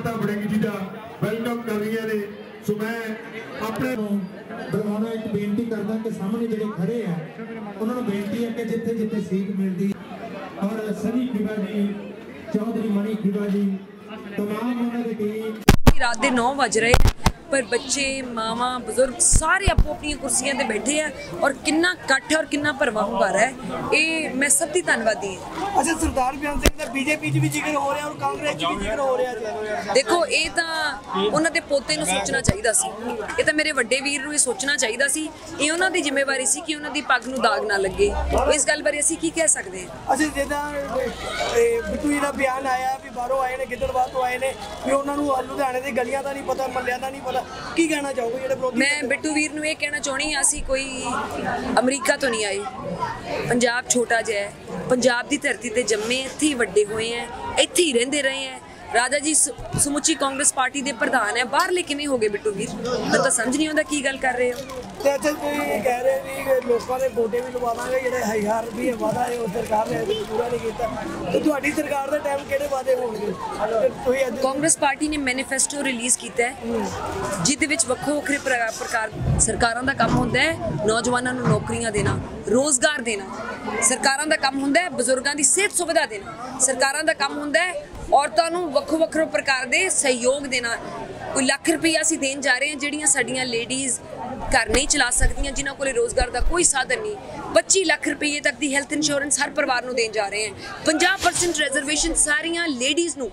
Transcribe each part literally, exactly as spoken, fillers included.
अमृता बड़ेंगी जी का वेलकम कर रही ने। सो मैं अपने बुलाना एक बेनती करदा कि सामने जिहड़े खड़े हैं उन्होंने बेनती है कि जिथे जिथे सीट मिलती और सनी खिबा जी, चौधरी मणि खिबा जी, तमाम उन्होंने टीम रात के नौ बज रहे हैं पर बच्चे मावा बजुर्ग सारे अपो अपनी कुर्सियां ते बैठे हैं और कितना कट्ठ और कितना भरवा हुंगारा है। ये मैं सब दी धन्नवादी हां। अच्छा, सरदार बयान सिंह दा बीजेपी च भी जिक्र हो रहा और कांग्रेस च भी जिक्र हो रहा। देखो ये तां उन्हां दे पोते नूं सोचना चाहिदा सी, ये तां मेरे वड्डे वीर नूं सोचना चाहिदा सी। ये उन्हां दी जिम्मेवारी सी कि उन्हां दी पग नूं दाग ना लगे। इस गल बारे असीं की कह सकदे हां। अच्छा, जिद्दां बिट्टू जी दा बयान आया भी बाहरों आए ने, गिद्दड़बाह तो आए ने, भी उन्हां नूं लुधियाणे दी गलियां दा नहीं पता, मल्लियां दा नहीं पता, की कहना चाहोगे जेडे विरोधी? मैं बिट्टू वीर नूं ये कहना चाहनी हाँ, असीं कोई अमरीका तो नहीं आए। पंजाब छोटा जिहा है, पंजाब की धरती ते जम्मे, इत्थे ही वड्डे होए हैं, इत्थे ही रहिंदे रहे हैं। राजा जी समुची कांग्रेस पार्टी के प्रधान है, बाहरले किवें हो गए बिट्टू वीर? मैं तो समझ नहीं आउंदा की गल कर रहे हो। ते अच्छा कोई कह रहे भी लोगों के गोडे भी लवा देंगे, जेडे हजार रुपये वादा है उस सरकार ने अभी पूरा नहीं किया। तो तुहाडी सरकार दा टाइम किहड़े वादे होणगे? कांग्रेस पार्टी ने मैनीफेस्टो रिलीज़ किया है जिहदे विच वक्खो वक्खरे प्रकार सरकारां दा काम हुंदा है नौजवानों नूं नौकरियां देना, रोज़गार देना। सरकारां दा काम हुंदा है बजुर्गां दी सेहत सुविधा देना। सरकारां दा काम हुंदा है औरतों नूं वक्खो वक्खरे प्रकार दे सहयोग देना। कोई लख रुपया असीं देण जा रहे हैं जिहड़ियां साडीਆਂ लेडीज़ घर नहीं चला सकदियां, जिन्हां कोले रोज़गार का कोई साधन नहीं। पच्ची लख रुपये तक की हेल्थ इंश्योरेंस हर परिवार नूं देण जा रहे हैं। पचास परसेंट रिजर्वेशन सारियां लेडीज़ नूं,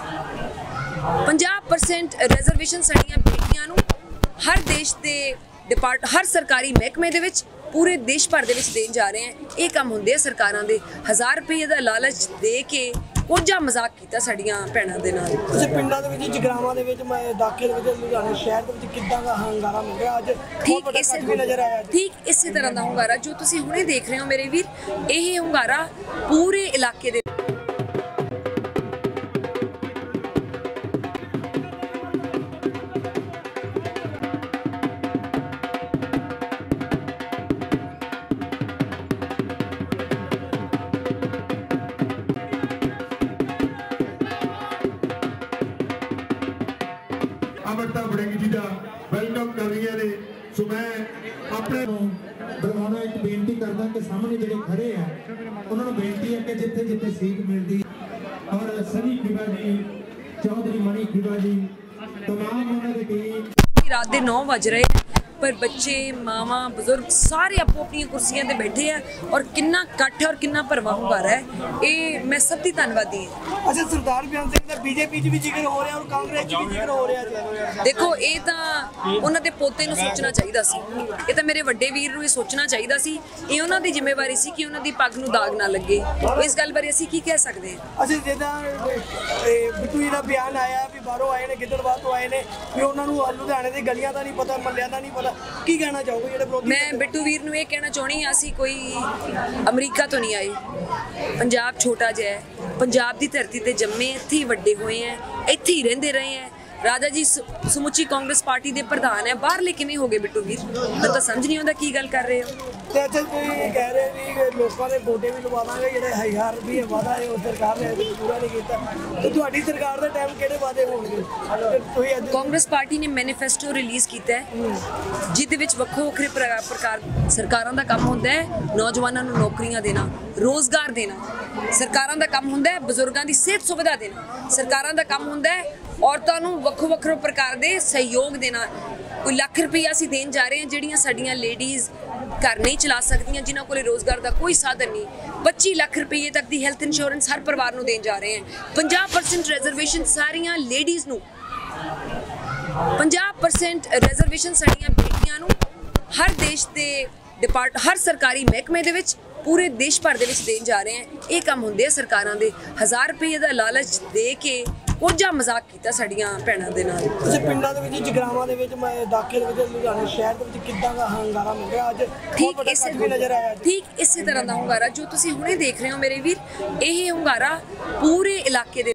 पचास परसेंट रिजर्वेशन साडियां बेटियां नूं हर देश के डिपार्ट हर सरकारी महकमे दे विच पूरे देश भर दे विच देण जा रहे हैं। ये काम हुंदे आ सरकारां दे। हज़ार रुपये का लालच दे के कोझा मजाक किया साडियां भैणां दे नाल। अच्छा, पिंडां दे विच जगरावां दे विच मैं दाखिल दे विच लुधियाणे शहर दे विच किद्दां दा हंगामा मिल रहा अज? ठीक इसे नजर आया ठीक इसे तरह का हंगारा जो तुसीं हुणे देख रहे हो मेरे वीर। यह हंगारा पूरे इलाके दे अमृता बड़ेंगी जी का वेलकम कर रही ने। सो मैं अपने बुलाना एक बेनती करदा कि सामने जिहड़े खड़े हैं उन्होंने बेनती है कि जिथे जिथे सीट मिलती और सनी खिबा जी, चौधरी मणि खिबा जी, तमाम उन्होंने टीम रात के नौ बज रहे हैं पर बच्चे मावा बजुर्ग सारे अपो अपनी कुर्सियां ते बैठे हैं और कितना कट्ठ और कितना भरवा हुंगारा है। ये मैं सब दी धन्नवादी हां। अच्छा, सरदार बयान सिंह दा बीजेपी च भी जिक्र हो रहा और कांग्रेस च भी जिक्र हो रहा। देखो ये तां उन्हां दे पोते नूं सोचना चाहिदा सी, ये तां मेरे वड्डे वीर नूं सोचना चाहिदा सी। ये उन्हां दी जिम्मेवारी सी कि उन्हां दी पग नूं दाग ना लगे। इस गल बारे असीं की कह सकदे हां। अच्छा, जिद्दां बिट्टू जी दा बयान आया भी बाहरों आए ने, गिद्दड़बाह तो आए ने, भी उन्हां नूं लुधियाणे दी गलियां दा नहीं पता, मल्लियां दा नहीं पता, की कहना चाहोगे जेडे विरोधी? मैं बिट्टू वीर नूं ये कहना चाहनी हाँ, असीं कोई अमरीका तो नहीं आए। पंजाब छोटा जिहा है, पंजाब की धरती ते जम्मे, इत्थे ही वड्डे होए हैं, इत्थे ही रहिंदे रहे हैं। राजा जी समुची कांग्रेस पार्टी के प्रधान है, बाहरले किवें हो गए बिट्टू वीर? मैं तो समझ नहीं आउंदा की गल कर रहे हो। ते अच्छा कोई कह रहे भी लोगों के गोडे भी लवा देंगे, जेडे हजार रुपये वादा है उस सरकार ने अभी पूरा नहीं किया। तो तुहाडी सरकार दा टाइम किहड़े वादे होणगे? कांग्रेस पार्टी ने मैनीफेस्टो रिलीज़ किया है जिहदे विच वक्खो वक्खरे प्रकार सरकारां दा काम हुंदा है नौजवानों नूं नौकरियां देना, रोज़गार देना। सरकारां दा काम हुंदा है बजुर्गां दी सेहत सुविधा देना। सरकारां दा काम हुंदा है औरतों नूं वक्खो वक्खरे प्रकार दे सहयोग देना। कोई लख रुपया असीं देण जा रहे हैं जिहड़ियां साडीਆਂ लेडीज़ घर नहीं चला सकदियां, जिन्हां कोले रोज़गार का कोई साधन नहीं। पच्ची लख रुपये तक की हेल्थ इंश्योरेंस हर परिवार नूं देण जा रहे हैं। पचास परसेंट रिजर्वेशन सारियां लेडीज़ नूं, पचास परसेंट रिजर्वेशन साडियां बेटियां नूं हर देश के डिपार्ट हर सरकारी महकमे दे विच पूरे देश भर दे विच देण जा रहे हैं। ये काम हुंदे आ सरकारां दे। हज़ार रुपये का लालच दे के कोझा मजाक किया साडियां भैणां दे नाल। अच्छा, पिंडां दे विच जगरावां दे विच मैं दाखिल दे विच लुधियाणे शहर दे विच किद्दां दा हंगामा मिल रहा अज? ठीक इसे नजर आया ठीक इसे तरह का हंगारा जो तुसीं हुणे देख रहे हो मेरे वीर। यह हंगारा पूरे इलाके दे